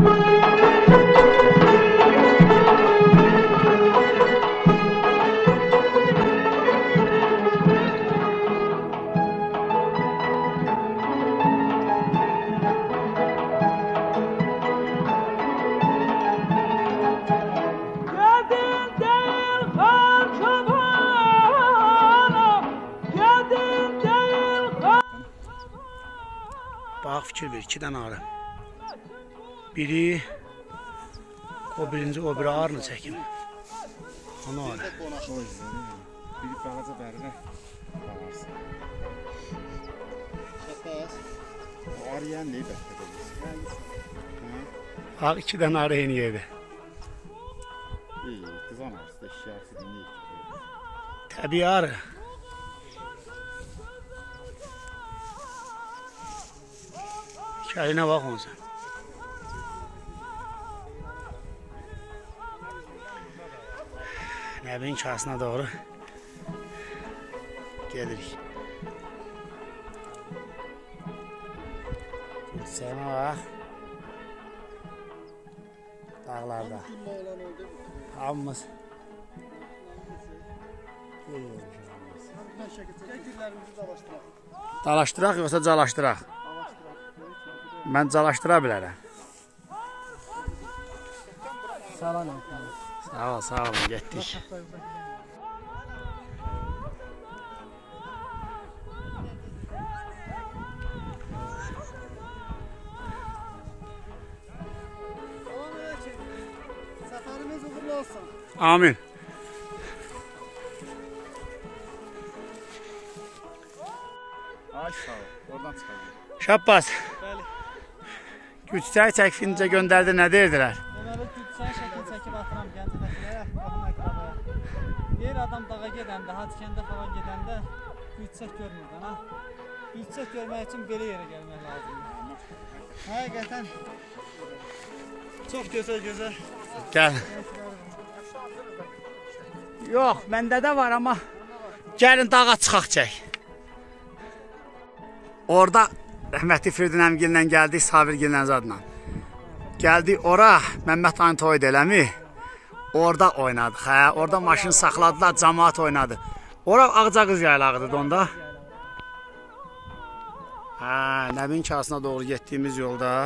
Bax, fikir ver, 2 dənə arı. Biri, o birinci, o biri arını çəkim. Onu arı. Biri balaca dərinə qalarsın. Şəxbəz, o arıyan neyi bəhdə qoyursun? Bax, 2 dənə arı eyni yerdə. İyi, qızan arısı da işyarısı dinləyir. Təbii arı. Şərinə bax onsan. Nəbinin kasına doğru gedirik. Gülsəmə bax. Dağlarda. Hamımız. Dalaşdıraq yoxsa calaşdıraq? Mən calaşdıra bilərəm. Sağ ol, getdik. Səfərimiz uğurlu olsun. Amin. Ay sağ ol, oradan çıxalım. Şabbas. Bəli. Güççəyi çəkfincə göndərdi, nə deyirdilər? Deməli, güççəyi şəkil çəkib atıram Gəncədəkilərə, baxın əqrabaya. Deyir adam dağa gedəndə, Hacikəndə falan gedəndə güççək görmürdən, ha? Güççək görmək üçün belə yerə gəlmək lazımdır. Həqiqətən çox gözəl. Gəl. Yox, məndə də var, amma gəlin dağa çıxaq çək. Orada rəhmətli Firdun əmgillə gəldik, Sabirgillə zadla. Gəldik ora, Məmməd Ayın toydu eləmi? Orada oynadıq, hə? Orada maşın saxladılar, cəmaat oynadı. Ora Ağcaqız yaylağıdır onda. Hə, Nəbin kasına doğru getdiyimiz yolda.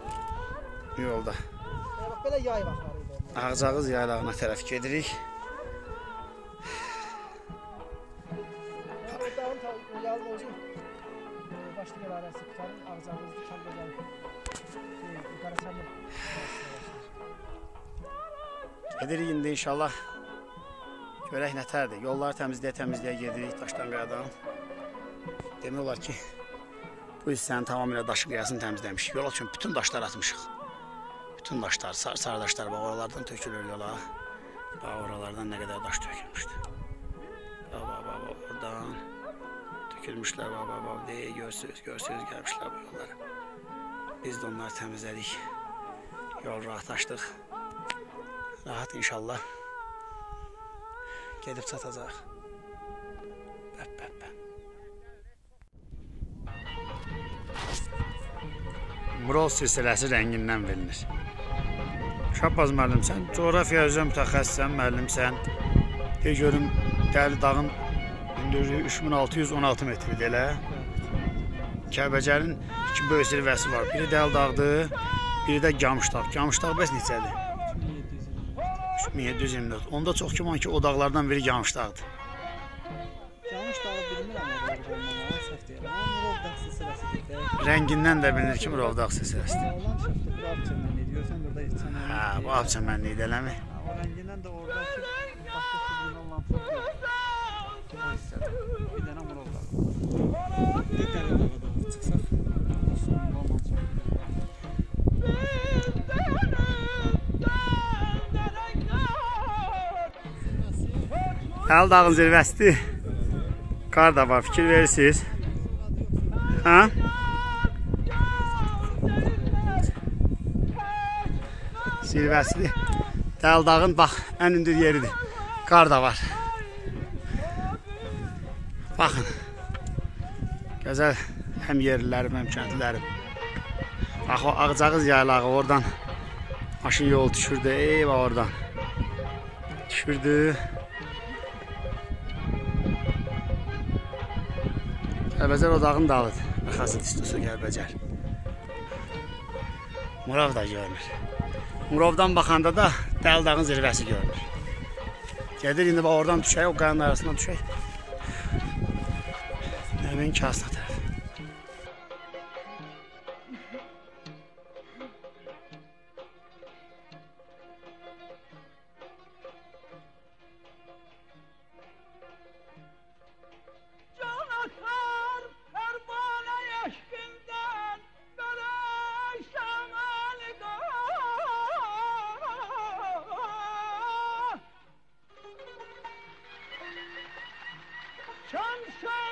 Belə yay vaxtları. Ağcaqız yaylağına tərəf gedirik. Başlı qararəsi tutarım, Ağcaqızlı Kəlbəcan Qaraçanlı. Gedirik indi inşallah. Görək nətərdir. Yolları təmizləyə gedirik daşdan qayadan. Demək olar ki, bu hissənin tamamilə daşı qiyasını təmizləmişik. Yola üçün bütün daşlar atmışıq. Bütün daşlar, sarı daşlar bax oralardan tökülür yola. Bax oralardan nə qədər daş tökülmüşdü. Bax, oradan tökülmüşlər, bax, deyə görsünüz gəlmişlər bu yollara. Biz də onları təmizlədik. Yol rahat açdıq. Rahat inşallah gedib çatacaq. Murol silsiləsi rəngindən bilinir. Şabbaz müəllim, sən coğrafiya üzrə mütəxəssisən, müəllimsən. Deyə görüm, Dəli dağın hündürlüyü 3616 metridir elə. Kəlbəcərin 2 böyük zirvəsi var. Biri Dəli dağdır, biri də Camışdağ. Camışdağ bəs neçədir? 3724. Onda çox güman ki, o dağlardan biri Camışdağdır. Camışdağı bilmirəm, orada olmamalı, səhv deyirəm. Amma Murovdağ silsiləsidir. Rəngindən də bilinir ki, Murovdağ silsiləsidir. Olan şəxsdə bir Abçəmənliyi deyirsən, burada İçəmənliyi. Hə, bu Abçəmənliyi eləmi? O rəngindən də oradakı başqa türlü olan çox yox. Bu hissədə. Bir dənə Murovdağ. Bir dənə dağa doğru çıxsaq, sonunda olmaz çox. Dəli dağın zirvəsidir. Qar da var, fikir verirsiniz. Hə? Zirvəsidir. Dəli dağın bax, ən hündür yeridir. Qar da var. Baxın. Gözəl həm yerlilərim, həm kəndlilərim. Bax, o Ağcaqız yaylağı oradan Maşın yol düşürdü. Eyvah oradan. Düşürdü. Gəlbəcər o dağın dağıdır. Baxası istiyorsa Gəlbəcər. Murav da görünür. Muravdan baxanda da Dəli dağın zirvəsi görünür. Gedir indi bax oradan düşək, o qayanın arasından düşək. Həmin kasına tərəf. Şamşa